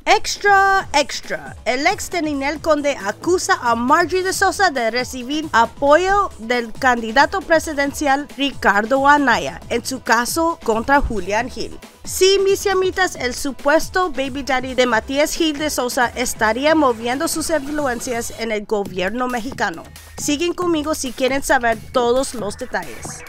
Extra, extra. El ex de Ninel Conde acusa a Marjorie de Sousa de recibir apoyo del candidato presidencial Ricardo Anaya en su caso contra Julián Gil. Sí, mis amitas, el supuesto baby daddy de Matías Gil de Sousa estaría moviendo sus influencias en el gobierno mexicano. Siguen conmigo si quieren saber todos los detalles.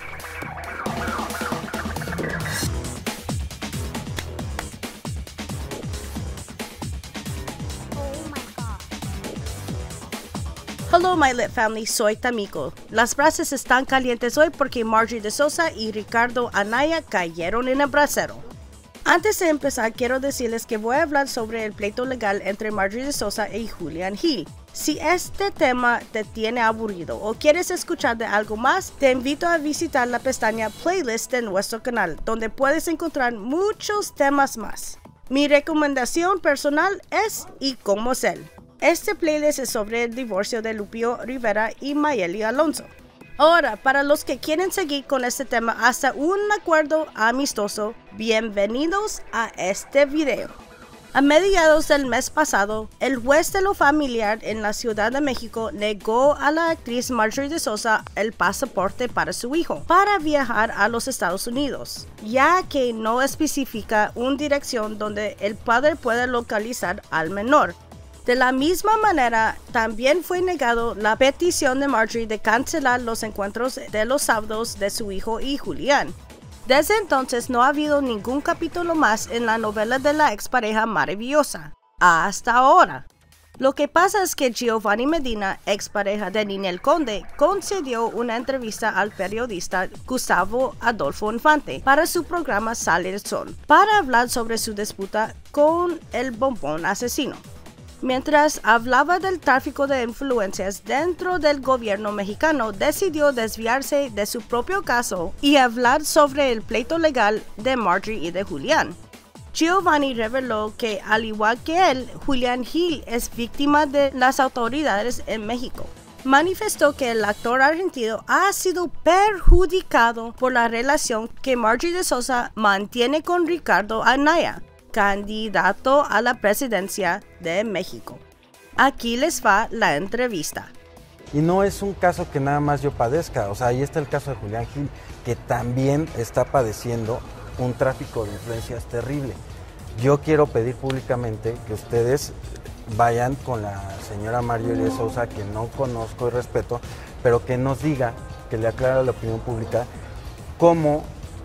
Hello my lit family, soy Tamiko. Las brasas están calientes hoy porque Marjorie de Sousa y Ricardo Anaya cayeron en el brasero. Antes de empezar, quiero decirles que voy a hablar sobre el pleito legal entre Marjorie de Sousa y Julián Gil. Si este tema te tiene aburrido o quieres escuchar de algo más, te invito a visitar la pestaña Playlist de nuestro canal, donde puedes encontrar muchos temas más. Mi recomendación personal es Y Cómo Ser. Este playlist es sobre el divorcio de Lupillo Rivera y Mayeli Alonso. Ahora, para los que quieren seguir con este tema hasta un acuerdo amistoso, bienvenidos a este video. A mediados del mes pasado, el juez de lo familiar en la Ciudad de México negó a la actriz Marjorie de Sousa el pasaporte para su hijo para viajar a los Estados Unidos, ya que no especifica una dirección donde el padre pueda localizar al menor. De la misma manera, también fue negado la petición de Marjorie de cancelar los encuentros de los sábados de su hijo y Julián. Desde entonces no ha habido ningún capítulo más en la novela de la expareja maravillosa, hasta ahora. Lo que pasa es que Giovanni Medina, expareja de Ninel Conde, concedió una entrevista al periodista Gustavo Adolfo Infante para su programa Sale el Sol, para hablar sobre su disputa con el bombón asesino. Mientras hablaba del tráfico de influencias dentro del gobierno mexicano, decidió desviarse de su propio caso y hablar sobre el pleito legal de Marjorie y de Julián. Giovanni reveló que, al igual que él, Julián Gil es víctima de las autoridades en México. Manifestó que el actor argentino ha sido perjudicado por la relación que Marjorie de Sousa mantiene con Ricardo Anaya, candidato a la presidencia de México. Aquí les va la entrevista. Y no es un caso que nada más yo padezca, o sea, ahí está el caso de Julián Gil, que también está padeciendo un tráfico de influencias terrible. Yo quiero pedir públicamente que ustedes vayan con la señora Marjorie de Sousa, que no conozco y respeto, pero que nos diga, que le aclare a la opinión pública cómo,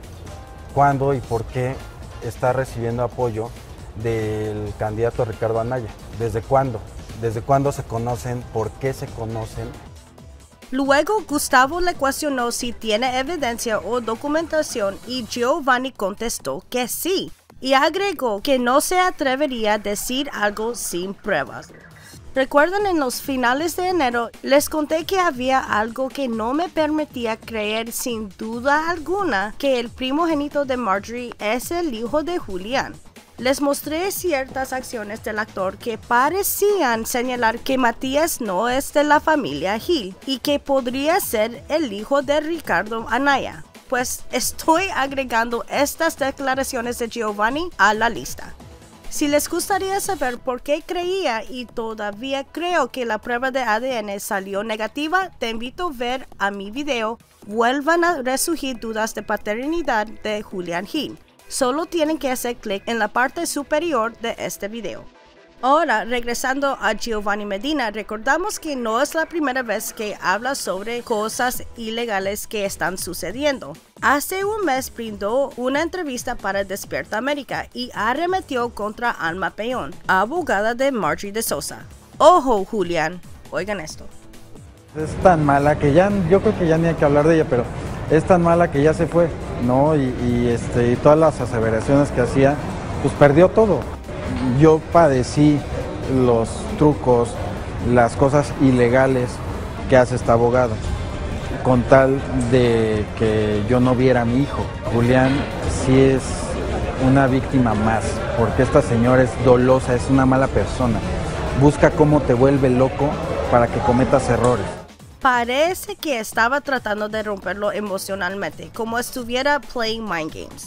cuándo y por qué está recibiendo apoyo del candidato Ricardo Anaya. ¿Desde cuándo? ¿Desde cuándo se conocen? ¿Por qué se conocen? Luego Gustavo le cuestionó si tiene evidencia o documentación y Giovanni contestó que sí, y agregó que no se atrevería a decir algo sin pruebas. ¿Recuerdan en los finales de enero les conté que había algo que no me permitía creer sin duda alguna que el primogénito de Marjorie es el hijo de Julián? Les mostré ciertas acciones del actor que parecían señalar que Matías no es de la familia Gil y que podría ser el hijo de Ricardo Anaya. Pues estoy agregando estas declaraciones de Giovanni a la lista. Si les gustaría saber por qué creía y todavía creo que la prueba de ADN salió negativa, te invito a ver a mi video. Vuelvan a resurgir dudas de paternidad de Julián Gil. Solo tienen que hacer clic en la parte superior de este video. Ahora, regresando a Giovanni Medina, recordamos que no es la primera vez que habla sobre cosas ilegales que están sucediendo. Hace un mes brindó una entrevista para Despierta América y arremetió contra Alma Peón, abogada de Marjorie de Sousa. Ojo, Julián, oigan esto. Es tan mala que ya, yo creo que ya ni hay que hablar de ella, pero es tan mala que ya se fue, ¿no? Y todas las aseveraciones que hacía, pues perdió todo. Yo padecí los trucos, las cosas ilegales que hace esta abogada, con tal de que yo no viera a mi hijo. Julián sí es una víctima más, porque esta señora es dolosa, es una mala persona. Busca cómo te vuelve loco para que cometas errores. Parece que estaba tratando de romperlo emocionalmente, como estuviera playing mind games.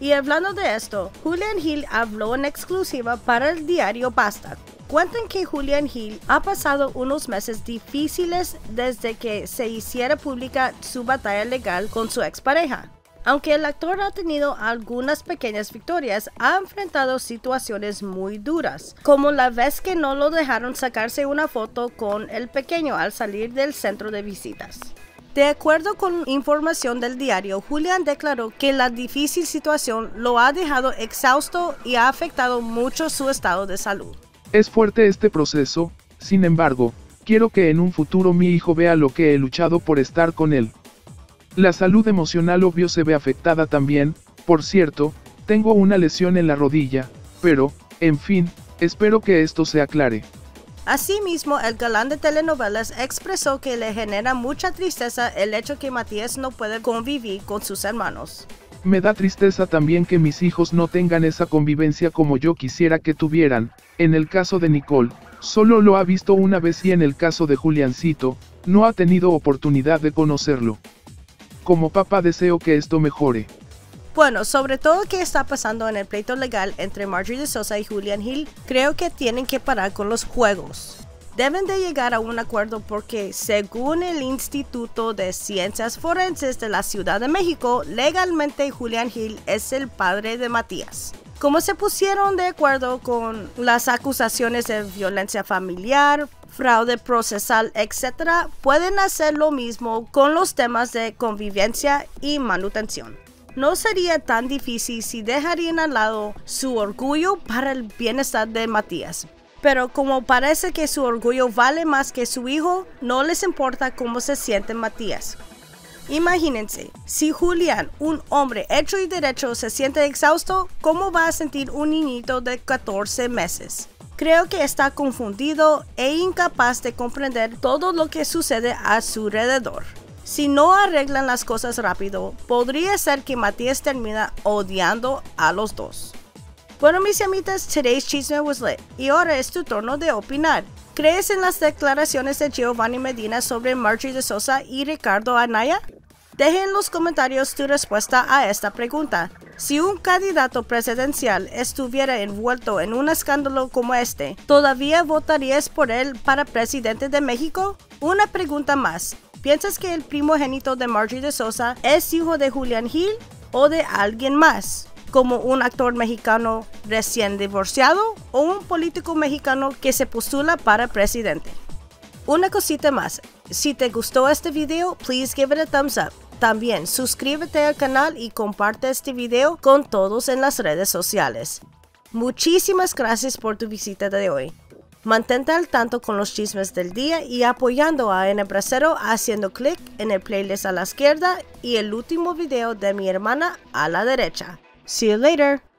Y hablando de esto, Julián Gil habló en exclusiva para el diario Basta. Cuentan que Julián Gil ha pasado unos meses difíciles desde que se hiciera pública su batalla legal con su expareja. Aunque el actor ha tenido algunas pequeñas victorias, ha enfrentado situaciones muy duras, como la vez que no lo dejaron sacarse una foto con el pequeño al salir del centro de visitas. De acuerdo con información del diario, Julián declaró que la difícil situación lo ha dejado exhausto y ha afectado mucho su estado de salud. Es fuerte este proceso, sin embargo, quiero que en un futuro mi hijo vea lo que he luchado por estar con él. La salud emocional obvio se ve afectada también, por cierto, tengo una lesión en la rodilla, pero, en fin, espero que esto se aclare. Asimismo, el galán de telenovelas expresó que le genera mucha tristeza el hecho que Matías no puede convivir con sus hermanos. Me da tristeza también que mis hijos no tengan esa convivencia como yo quisiera que tuvieran. En el caso de Nicole, solo lo ha visto una vez y en el caso de Juliancito, no ha tenido oportunidad de conocerlo. Como papá deseo que esto mejore. Bueno, sobre todo qué está pasando en el pleito legal entre Marjorie de Sosa y Julián Gil, creo que tienen que parar con los juegos. Deben de llegar a un acuerdo porque, según el Instituto de Ciencias Forenses de la Ciudad de México, legalmente Julián Gil es el padre de Matías. Como se pusieron de acuerdo con las acusaciones de violencia familiar, fraude procesal, etc., pueden hacer lo mismo con los temas de convivencia y manutención. No sería tan difícil si dejarían al lado su orgullo para el bienestar de Matías. Pero como parece que su orgullo vale más que su hijo, no les importa cómo se siente Matías. Imagínense, si Julián, un hombre hecho y derecho, se siente exhausto, ¿cómo va a sentir un niñito de 14 meses? Creo que está confundido e incapaz de comprender todo lo que sucede a su alrededor. Si no arreglan las cosas rápido, podría ser que Matías termine odiando a los dos. Bueno, mis amitas, today's chisme was lit, y ahora es tu turno de opinar. ¿Crees en las declaraciones de Giovanni Medina sobre Marjorie de Sosa y Ricardo Anaya? Deja en los comentarios tu respuesta a esta pregunta. Si un candidato presidencial estuviera envuelto en un escándalo como este, ¿todavía votarías por él para presidente de México? Una pregunta más. ¿Piensas que el primogénito de Marjorie de Sosa es hijo de Julián Gil o de alguien más, como un actor mexicano recién divorciado o un político mexicano que se postula para presidente? Una cosita más, si te gustó este video, please give it a thumbs up. También suscríbete al canal y comparte este video con todos en las redes sociales. Muchísimas gracias por tu visita de hoy. Mantente al tanto con los chismes del día y apoyando a N Bracero haciendo clic en el playlist a la izquierda y el último video de mi hermana a la derecha. See you later.